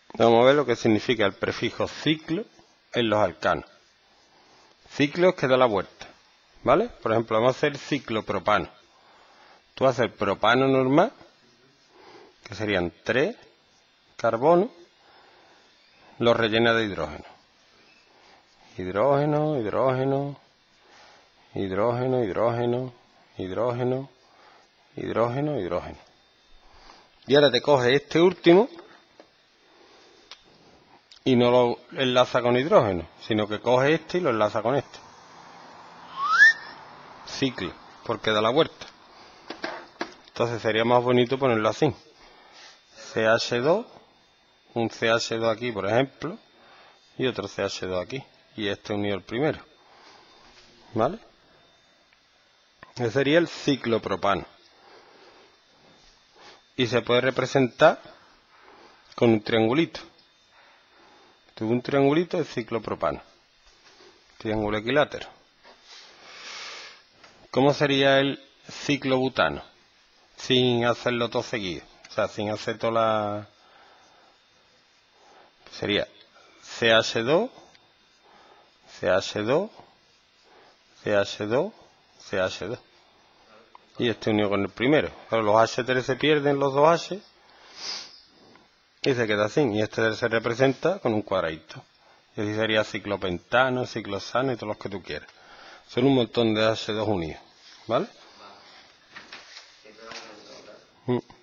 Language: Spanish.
Vamos a ver lo que significa el prefijo ciclo en los alcanos. Ciclo es que da la vuelta, ¿vale? Por ejemplo, vamos a hacer ciclopropano. Tú haces el propano normal, que serían 3 carbonos, los rellenas de hidrógeno. Hidrógeno, hidrógeno, hidrógeno, hidrógeno, hidrógeno, hidrógeno, hidrógeno. Y ahora te coges este último y no lo enlaza con hidrógeno, sino que coge este y lo enlaza con este. Ciclo, porque da la vuelta. Entonces sería más bonito ponerlo así. CH2, un CH2 aquí, por ejemplo, y otro CH2 aquí. Y este unido al primero. ¿Vale? Ese sería el ciclopropano. Y se puede representar con un triangulito. Tuve un triangulito de ciclopropano. Triángulo equilátero. ¿Cómo sería el ciclobutano? Sin hacerlo todo seguido. O sea, sin hacer toda la... Sería CH2, CH2, CH2, CH2. Y este unido con el primero. Pero los H3 se pierden, los dos H, y se queda así. Y este se representa con un cuadradito. Y así sería ciclopentano, ciclosano y todos los que tú quieras. Son un montón de H2 unidos. ¿Vale?